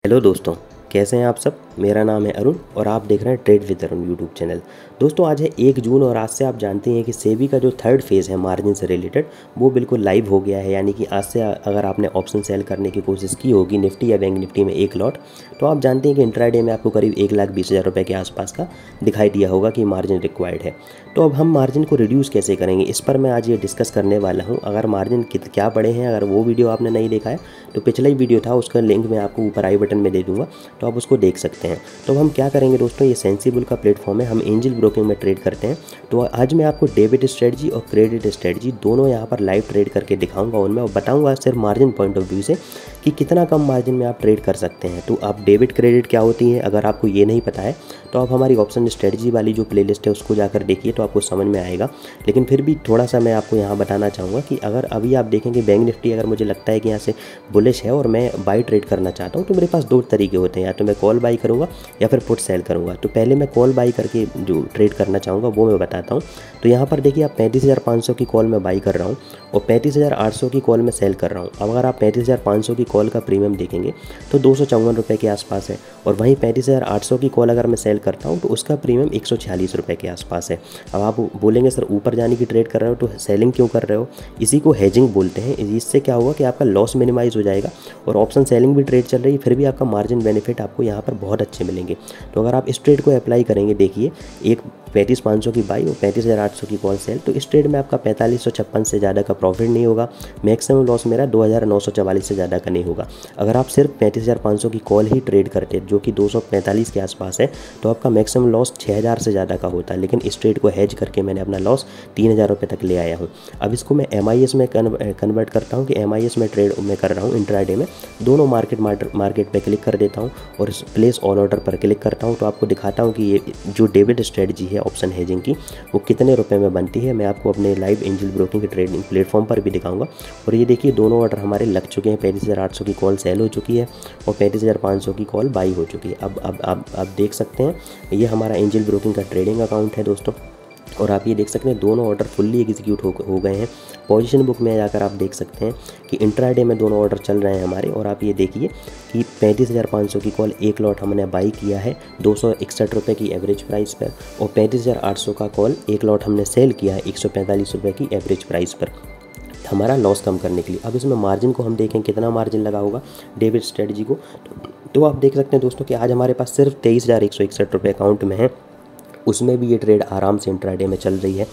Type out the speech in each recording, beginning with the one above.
Hello दोस्तों, कैसे हैं आप सब। मेरा नाम है अरुण और आप देख रहे हैं trade with Arun YouTube channel. दोस्तों आज है 1 जून और आज से आप जानते हैं कि सेबी का जो थर्ड फेज़ है मार्जिन से रिलेटेड वो बिल्कुल लाइव हो गया है। यानी कि आज से अगर आपने ऑप्शन सेल करने की कोशिश की होगी निफ्टी या बैंक निफ्टी में एक लॉट, तो आप जानते हैं कि इंट्राडे में आपको करीब 1,20,000 रुपये के आसपास का दिखाई दिया होगा कि मार्जिन रिक्वायर्ड है। तो अब हम मार्जिन को रिड्यूस कैसे करेंगे, इस पर मैं आज ये डिस्कस करने वाला हूँ। अगर मार्जिन क्या पड़े हैं, अगर वो वीडियो आपने नहीं देखा है तो पिछला ही वीडियो था, उसका लिंक मैं आपको ऊपर आई बटन में दे दूँगा, तो आप उसको देख सकते हैं। तो हम क्या करेंगे दोस्तों, ये सेंसिबल का प्लेटफॉर्म है, हम एंजल ब्रोकिंग में ट्रेड करते हैं। तो आज मैं आपको डेबिट स्ट्रेटजी और क्रेडिट स्ट्रेटजी दोनों यहाँ पर लाइव ट्रेड करके दिखाऊंगा उनमें, और बताऊंगा सिर्फ मार्जिन पॉइंट ऑफ व्यू से कि कितना कम मार्जिन में आप ट्रेड कर सकते हैं। तो आप डेबिट क्रेडिट क्या होती है, अगर आपको ये नहीं पता है तो आप हमारी ऑप्शन स्ट्रेटजी वाली जो प्लेलिस्ट है उसको जाकर देखिए, तो आपको समझ में आएगा। लेकिन फिर भी थोड़ा सा मैं आपको यहाँ बताना चाहूँगा कि अगर अभी आप देखेंगे बैंक निफ्टी, अगर मुझे लगता है कि यहाँ से बुलिश है और मैं बाई ट्रेड करना चाहता हूँ, तो मेरे पास दो तरीके होते हैं, या तो मैं कॉल बाई करूँगा या फिर पुट सेल करूँगा। तो पहले मैं कॉल बाई करके जो ट्रेड करना चाहूँगा वो मैं बताता हूँ। तो यहाँ पर देखिए, आप 35,500 की कॉल में बाई कर रहा हूँ और 35,800 की कॉल में सेल कर रहा हूँ। अब अगर आप 35,500 की कॉल का प्रीमियम देखेंगे तो 254 रुपये के आसपास है, और वहीं 35,800 की कॉल अगर मैं सेल करता हूँ तो उसका प्रीमियम 146 रुपये के आसपास है। अब आप बोलेंगे सर ऊपर जाने की ट्रेड कर रहे हो तो सेलिंग क्यों कर रहे हो, इसी को हेजिंग बोलते हैं। इससे क्या होगा कि आपका लॉस मिनिमाइज हो जाएगा और ऑप्शन सेलिंग भी ट्रेड चल रही है, फिर भी आपका मार्जिन बेनिफिट आपको यहाँ पर बहुत अच्छे मिलेंगे। तो अगर आप इस ट्रेड को अप्लाई करेंगे, देखिए एक 35,500 की बाई और 35,800 की कॉल सेल, तो इस ट्रेड में आपका 4556 से ज़्यादा का प्रॉफिट नहीं होगा। मैक्सिमम लॉस मेरा 2,944 से ज़्यादा का नहीं होगा। अगर आप सिर्फ 35,500 की कॉल ही ट्रेड करते जो कि 245 के आसपास है, तो आपका मैक्सिमम लॉस 6,000 से ज़्यादा का होता है। लेकिन इस ट्रेड को हेज करके मैंने अपना लॉस 3,000 रुपये तक ले आया हूँ। अब इसको मैं MIS में कन्वर्ट करता हूँ कि MIS में ट्रेड मैं कर रहा हूँ इंट्राडे में। दोनों मार्केट पे क्लिक कर देता हूँ और इस प्लेस ऑल ऑर्डर पर क्लिक करता हूँ, तो आपको दिखाता हूँ कि ये जो डेबिट स्ट्रेटजी है ऑप्शन हेजिंग की वो कितने रुपए में बनती है। मैं आपको अपने लाइव एंजल ब्रोकिंग के ट्रेडिंग प्लेटफॉर्म पर भी दिखाऊंगा। और ये देखिए, दोनों ऑर्डर हमारे लग चुके हैं। 35,800 की कॉल सेल हो चुकी है और 35,500 की कॉल बाई हो चुकी है। अब आप देख सकते हैं, ये हमारा एंजल ब्रोकिंग का ट्रेडिंग अकाउंट है दोस्तों, और आप ये देख सकते हैं दोनों ऑर्डर फुल्ली एग्जीक्यूट हो गए हैं। पोजीशन बुक में जाकर आप देख सकते हैं कि इंट्राडे में दोनों ऑर्डर चल रहे हैं हमारे। और आप ये देखिए कि 35,500 की कॉल एक लॉट हमने बाई किया है 261 रुपये की एवरेज प्राइस पर, और 35,800 का कॉल एक लॉट हमने सेल किया है 145 रुपये की एवरेज प्राइस पर, हमारा लॉस कम करने के लिए। अब इसमें मार्जिन को हम देखें कितना मार्जिन लगा होगा डेबिट स्ट्रेटजी को, तो आप देख सकते हैं दोस्तों कि आज हमारे पास सिर्फ 23,161 रुपये अकाउंट में है। उसमें भी ये ट्रेड आराम से इंट्राडे में चल रही है।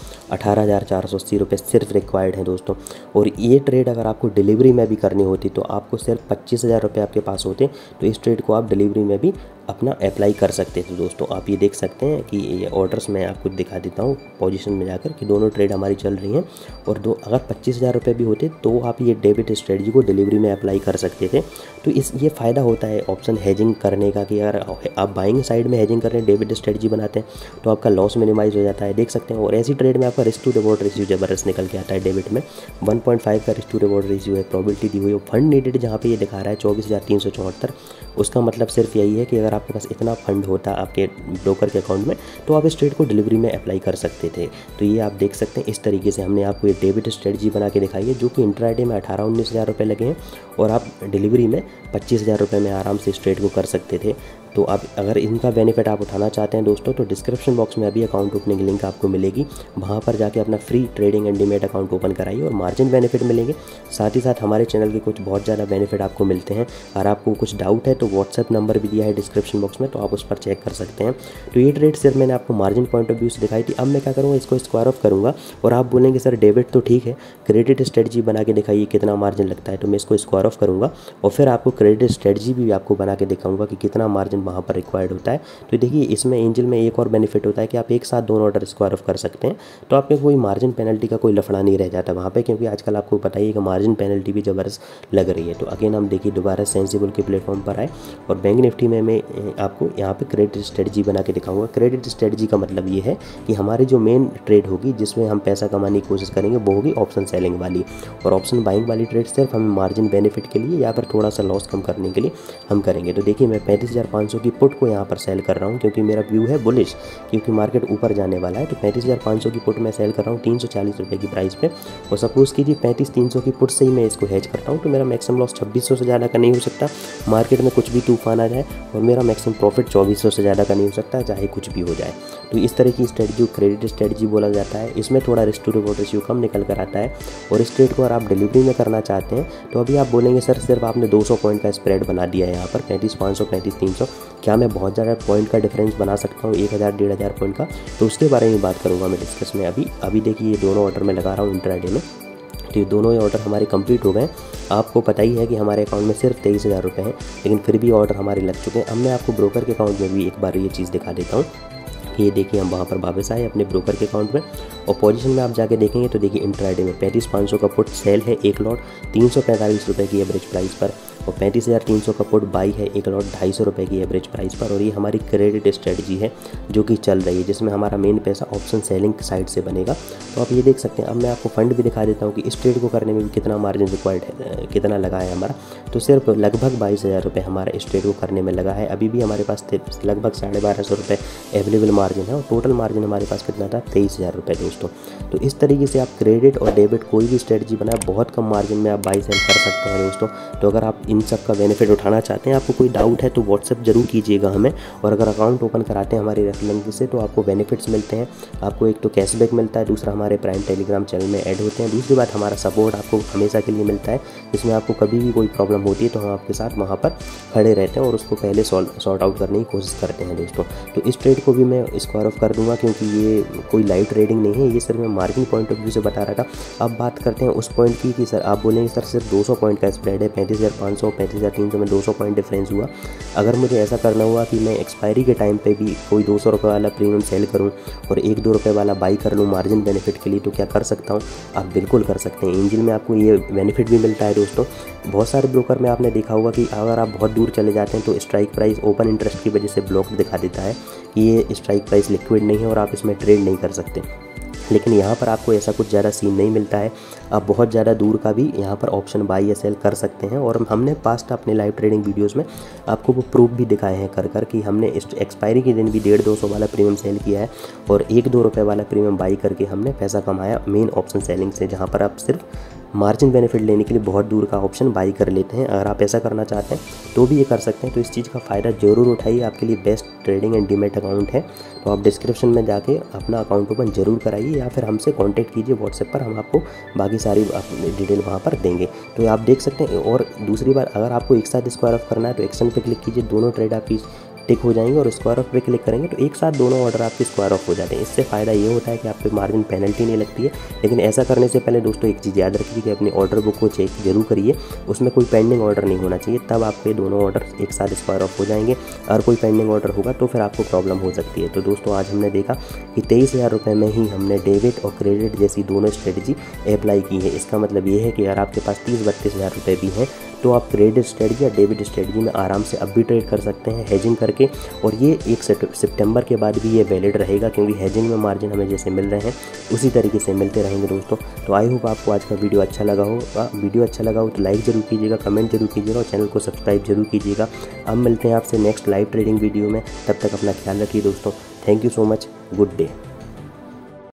18,480 रुपये सिर्फ रिक्वायर्ड है दोस्तों। और ये ट्रेड अगर आपको डिलीवरी में भी करनी होती तो आपको सिर्फ 25,000 रुपये आपके पास होते, तो इस ट्रेड को आप डिलीवरी में भी अपना अप्लाई कर सकते थे दोस्तों। आप ये देख सकते हैं कि ये ऑर्डर्स मैं आपको दिखा देता हूँ पोजीशन में जाकर कि दोनों ट्रेड हमारी चल रही हैं। और अगर 25,000 रुपये भी होते तो आप ये डेबिट स्ट्रेटजी को डिलीवरी में अप्लाई कर सकते थे। तो ये फ़ायदा होता है ऑप्शन हेजिंग करने का कि अगर आप बाइंग साइड में हेजिंग कर रहे हैं, डेबिट स्ट्रेटजी बनाते हैं, तो आपका लॉस मिनिमाइज हो जाता है, देख सकते हैं। और ऐसी ट्रेड में आपका रिस्क टू रिवॉर्ड रेशियो ज़बरदस्त निकल के आता है। डेबिट में 1.5 का रिस्क टू रिवॉर्ड रेशियो है, प्रोबेबिलिटी दी हुई है। फंड नीडेड जहाँ पे ये दिखा रहा है 24,374, उसका मतलब सिर्फ यही है कि अगर आपके पास इतना फंड होता आपके ब्रोकर के अकाउंट में तो आप इस ट्रेड को डिलीवरी में अप्लाई कर सकते थे। तो ये आप देख सकते हैं, इस तरीके से हमने आपको ये डेबिट स्ट्रेटजी बना के दिखाई है, जो कि इंट्राडे में 18-19,000 रुपये लगे हैं और आप डिलीवरी में 25,000 रुपये में आराम से इस ट्रेड को कर सकते थे। तो अब अगर इनका बेनिफिट आप उठाना चाहते हैं दोस्तों, तो डिस्क्रिप्शन बॉक्स में अभी अकाउंट ओपनिंग लिंक आपको मिलेगी, वहाँ पर जाके अपना free trading and demat account open कराइए और मार्जिन बेनिफिट मिलेंगे। साथ ही साथ हमारे चैनल के कुछ बहुत ज़्यादा बेनिफिट आपको मिलते हैं। अगर आपको कुछ डाउट है तो व्हाट्सएप नंबर भी दिया है डिस्क्रिप्शन बॉक्स में, तो आप उस पर चेक कर सकते हैं। तो ये ट्रेड सिर्फ मैंने आपको मार्जिन पॉइंट ऑफ व्यू से दिखाई थी। अब मैं क्या करूँगा, इसको स्क्वायर ऑफ करूँगा और आप बोलेंगे सर डेबिट तो ठीक है, क्रेडिट स्ट्रेटजी बना के दिखाइए कितना मार्जिन लगता है। तो मैं इसको स्क्वायर ऑफ करूँगा और फिर आपको क्रेडिट स्ट्रेटजी भी आपको बना के दिखाऊँगा कि कितना मार्जिन वहाँ पर रिक्वायर्ड होता है। तो देखिए, इसमें एंजल में एक और बेनिफिट होता है कि आप एक साथ दोनों ऑर्डर स्क्वायर ऑफ कर सकते हैं, तो आपके कोई मार्जिन पेनल्टी का कोई लफड़ा नहीं रह जाता वहाँ पे, क्योंकि आजकल आपको पता ही है कि मार्जिन पेनल्टी भी ज़बरदस्त लग रही है। तो अगेन हम देखिए दोबारा सेंसिबल के प्लेटफॉर्म पर आए और बैंक निफ्टी में मैं आपको यहाँ पे क्रेडिट स्ट्रेटजी बना के दिखाऊंगा। क्रेडिट स्ट्रेटजी का मतलब ये है कि हमारी जो मेन ट्रेड होगी जिसमें हम पैसा कमाने की कोशिश करेंगे वो होगी ऑप्शन सेलिंग वाली, और ऑप्शन बाइंग वाली ट्रेड सिर्फ हमें मार्जिन बेनिफिट के लिए या फिर थोड़ा सा लॉस कम करने के लिए हम करेंगे। तो देखिए, मैं 35,500 3500 की पुट को यहाँ पर सेल कर रहा हूँ, क्योंकि मेरा व्यू है बुलिश, क्योंकि मार्केट ऊपर जाने वाला है। तो 35,500 की पुट मैं सेल कर रहा हूँ 340 रुपये की प्राइस पे। और सपोज़ कीजिए 35,300 की पुट से ही मैं इसको हेज करता हूँ, तो मेरा मैक्सिमम लॉस 2600 से ज़्यादा का नहीं हो सकता। मार्केट में कुछ भी तूफान आ जाए, और मेरा मैक्सिमम प्रॉफिट 2400 से ज़्यादा का नहीं हो सकता, चाहे कुछ भी हो जाए। तो इस तरह की स्ट्रेटजी क्रेडिट स्ट्रेटजी बोला जाता है। इसमें थोड़ा रिस्क टू रिवॉर्ड रेशियो कम निकल कर आता है। और इस ट्रेड को अगर आप डिलीवरी में करना चाहते हैं, तो अभी आप बोलेंगे सर सिर्फ आपने 200 पॉइंट का स्प्रेड बना दिया है यहाँ पर 35,500 35,300, क्या मैं बहुत ज़्यादा पॉइंट का डिफरेंस बना सकता हूँ 1000 1500 पॉइंट का? तो उसके बारे में बात करूँगा मैं डिस्कस में। अभी देखिए ये दोनों ऑर्डर मैं लगा रहा हूँ इंट्राडे में। तो ये दोनों ही ऑर्डर हमारे कंप्लीट हो गए। आपको पता ही है कि हमारे अकाउंट में सिर्फ 23,000 रुपये हैं, लेकिन फिर भी ऑर्डर हमारे लग चुके हैं। अब मैं आपको ब्रोकर के अकाउंट में भी एक बार ये चीज़ दिखा देता हूँ। ये देखिए हम वहाँ पर वापस आए अपने ब्रोकर के अकाउंट में, और पोजीशन में आप जाके देखेंगे तो देखिए इंट्राडे में 35,500 का पुट सेल है एक लॉट 345 रुपये की एवरेज प्राइस पर, और 35,300 का पुट बाई है एक लॉट 250 रुपये की एवरेज प्राइस पर। और ये हमारी क्रेडिट स्ट्रेटजी है जो कि चल रही है, जिसमें हमारा मेन पैसा ऑप्शन सेलिंग साइड से बनेगा। तो आप ये देख सकते हैं। अब मैं आपको फंड भी दिखा देता हूँ कि इस ट्रेड को करने में भी कितना मार्जिन रिक्वायर्ड है, कितना लगा है हमारा। तो सिर्फ लगभग 22,000 रुपये हमारा इस ट्रेड को करने में लगा है। अभी भी हमारे पास लगभग 1250 रुपये अवेलेबल मार्जिन है, और टोटल मार्जिन हमारे पास कितना था 23,000 रुपये दोस्तों। तो इस तरीके से आप क्रेडिट और डेबिट कोई भी स्ट्रेटजी बनाए, बहुत कम मार्जिन में आप बाई सेल कर सकते हैं दोस्तों। तो अगर आप इन सब का बेनिफिट उठाना चाहते हैं, आपको कोई डाउट है तो व्हाट्सएप जरूर कीजिएगा हमें। और अगर अकाउंट ओपन कराते हैं हमारी रेफरल लिंक से, तो आपको बेनिफिट्स मिलते हैं। आपको एक तो कैशबैक मिलता है, दूसरा हमारे प्राइम टेलीग्राम चैनल में ऐड होते हैं, दूसरी बात हमारा सपोर्ट आपको हमेशा के लिए मिलता है, जिसमें आपको कभी भी कोई प्रॉब्लम होती है तो हम आपके साथ वहाँ पर खड़े रहते हैं और उसको पहले सॉर्ट आउट करने की कोशिश करते हैं दोस्तों। तो इस ट्रेड को भी मैं स्क्वायर ऑफ कर दूंगा, क्योंकि ये कोई लाइव ट्रेडिंग नहीं है, ये सिर्फ मैं मार्जिन पॉइंट ऑफ व्यू से बता रहा था। अब बात करते हैं उस पॉइंट की कि सर आप बोलेंगे सर सिर्फ 200 पॉइंट का स्प्रेड है, 35,500 35,300 में 200 पॉइंट डिफरेंस हुआ। अगर मुझे ऐसा करना हुआ कि मैं एक्सपायरी के टाइम पे भी कोई 200 रुपये वाला प्रीमियम सेल करूं और 1-2 रुपये वाला बाई कर लूं मार्जिन बेनिफिट के लिए, तो क्या कर सकता हूं? आप बिल्कुल कर सकते हैं। एंजल में आपको ये बेनिफिट भी मिलता है दोस्तों। बहुत सारे ब्रोकर में आपने देखा होगा कि अगर आप बहुत दूर चले जाते हैं तो स्ट्राइक प्राइस ओपन इंटरेस्ट की वजह से ब्लॉक दिखा देता है कि ये स्ट्राइक प्राइस लिक्विड नहीं है और आप इसमें ट्रेड नहीं कर सकते। लेकिन यहाँ पर आपको ऐसा कुछ ज़्यादा सीन नहीं मिलता है। आप बहुत ज़्यादा दूर का भी यहाँ पर ऑप्शन बाई या सेल कर सकते हैं। और हमने पास्ट अपने लाइव ट्रेडिंग वीडियोस में आपको वो प्रूफ भी दिखाए हैं कर कि हमने एक्सपायरी के दिन भी 150-200 वाला प्रीमियम सेल किया है और 1-2 रुपये वाला प्रीमियम बाई करके हमने पैसा कमाया मेन ऑप्शन सेलिंग से, जहाँ पर आप सिर्फ मार्जिन बेनिफिट लेने के लिए बहुत दूर का ऑप्शन बाई कर लेते हैं। अगर आप ऐसा करना चाहते हैं तो भी ये कर सकते हैं। तो इस चीज़ का फ़ायदा ज़रूर उठाइए, आपके लिए best trading and demat account है। तो आप डिस्क्रिप्शन में जाके अपना अकाउंट ओपन जरूर कराइए, या फिर हमसे कांटेक्ट कीजिए व्हाट्सएप पर, हम आपको बाकी सारी डिटेल वहाँ पर देंगे। तो आप देख सकते हैं। और दूसरी बार अगर आपको एक साथ स्क्वायर ऑफ करना है तो एक्शन पे क्लिक कीजिए, दोनों ट्रेड आपकी टिक हो जाएंगे, और स्क्वायर ऑफ पे क्लिक करेंगे तो एक साथ दोनों ऑर्डर आपके स्क्वायर ऑफ हो जाते हैं। इससे फ़ायदा ये होता है कि आप पे मार्जिन पेनल्टी नहीं लगती है। लेकिन ऐसा करने से पहले दोस्तों एक चीज़ याद रखिए कि अपनी ऑर्डर बुक को चेक जरूर करिए, उसमें कोई पेंडिंग ऑर्डर नहीं होना चाहिए, तब आपके दोनों ऑर्डर एक साथ स्क्वायर ऑफ हो जाएंगे। अगर कोई पेंडिंग ऑर्डर होगा तो फिर आपको प्रॉब्लम हो सकती है। तो दोस्तों आज हमने देखा कि 23,000 रुपये में ही हमने डेबिट और क्रेडिट जैसी दोनों स्ट्रेटजी अप्लाई की है। इसका मतलब ये है कि अगर आपके पास 30-32,000 रुपये भी हैं तो आप क्रेडिट स्ट्रेटजी या डेबिट स्ट्रेटजी में आराम से अब भी ट्रेड कर सकते हैं हेजिंग करके। और ये 1 सितंबर के बाद भी ये वैलिड रहेगा, क्योंकि हेजिंग में मार्जिन हमें जैसे मिल रहे हैं उसी तरीके से मिलते रहेंगे दोस्तों। तो आई होप आपको आज का वीडियो अच्छा लगा होगा। वीडियो अच्छा लगा हो तो लाइक जरूर कीजिएगा, कमेंट जरूर कीजिएगा और चैनल को सब्सक्राइब जरूर कीजिएगा। अब मिलते हैं आपसे नेक्स्ट लाइव ट्रेडिंग वीडियो में, तब तक अपना ख्याल रखिए दोस्तों। Thank you so much, good day.